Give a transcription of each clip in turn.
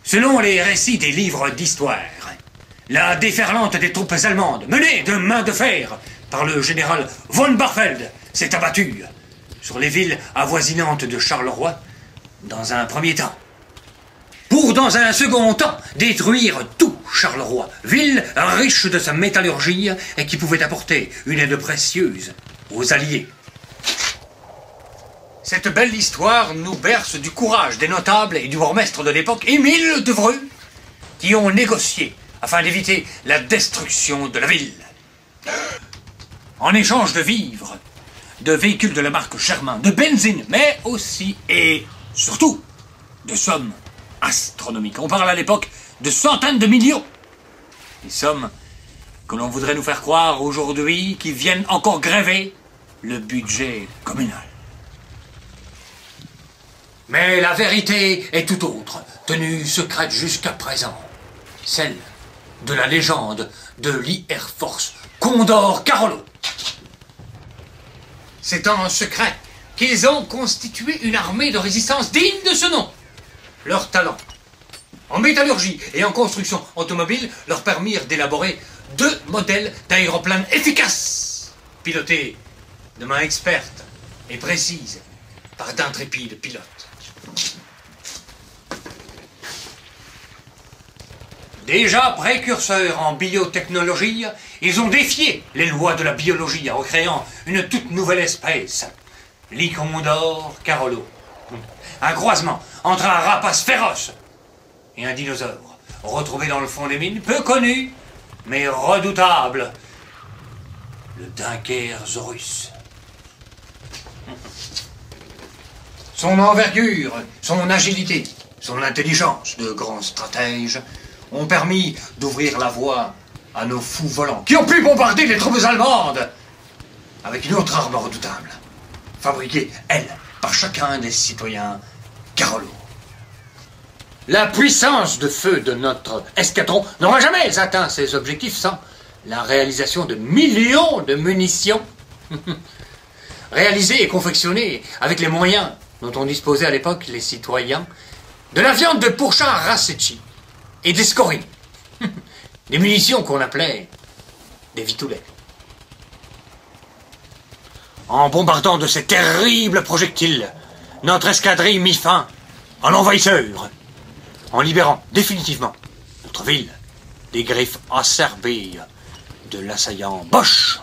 Selon les récits des livres d'histoire, la déferlante des troupes allemandes, menée de main de fer par le général von Barfeld, s'est abattue sur les villes avoisinantes de Charleroi dans un premier temps. Pour, dans un second temps, détruire tout Charleroi, ville riche de sa métallurgie et qui pouvait apporter une aide précieuse aux Alliés. Cette belle histoire nous berce du courage des notables et du bourgmestre de l'époque, Émile Devreux, qui ont négocié afin d'éviter la destruction de la ville. En échange de vivres, de véhicules de la marque Germain, de benzine, mais aussi et surtout de sommes astronomiques. On parle à l'époque de centaines de millions. Des sommes que l'on voudrait nous faire croire aujourd'hui qui viennent encore gréver le budget communal. Mais la vérité est tout autre, tenue secrète jusqu'à présent. Celle de la légende de l'Air Force Condor Carolo. C'est en secret qu'ils ont constitué une armée de résistance digne de ce nom. Leur talent en métallurgie et en construction automobile leur permirent d'élaborer 2 modèles d'aéroplanes efficaces, pilotés de main experte et précise par d'intrépides pilotes. Déjà précurseurs en biotechnologie, ils ont défié les lois de la biologie en créant une toute nouvelle espèce, l'Icondor Carolo. Un croisement entre un rapace féroce et un dinosaure, retrouvé dans le fond des mines, peu connu, mais redoutable, le Dinquersaurus. Son envergure, son agilité, son intelligence de grand stratège ont permis d'ouvrir la voie à nos fous volants, qui ont pu bombarder les troupes allemandes avec une autre arme redoutable, fabriquée, elle, par chacun des citoyens Carolo. La puissance de feu de notre escadron n'aura jamais atteint ses objectifs sans la réalisation de millions de munitions réalisées et confectionnées avec les moyens dont ont disposé à l'époque les citoyens, de la viande de pourchat Rassecci et des scories, des munitions qu'on appelait des vitoulets. En bombardant de ces terribles projectiles, notre escadrille mit fin à l'envahisseur, en libérant définitivement notre ville des griffes acerbées de l'assaillant Bosch.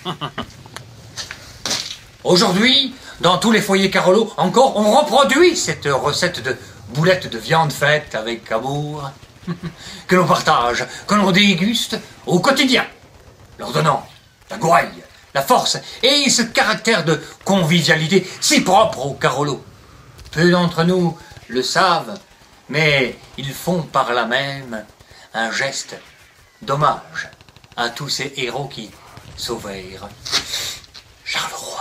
Aujourd'hui, dans tous les foyers Carolo, encore, on reproduit cette recette de boulettes de viande faite avec amour, que l'on partage, que l'on déguste au quotidien, leur donnant la gouaille, la force et ce caractère de convivialité si propre au Carolo. Peu d'entre nous le savent, mais ils font par là même un geste d'hommage à tous ces héros qui sauvèrent Charleroi.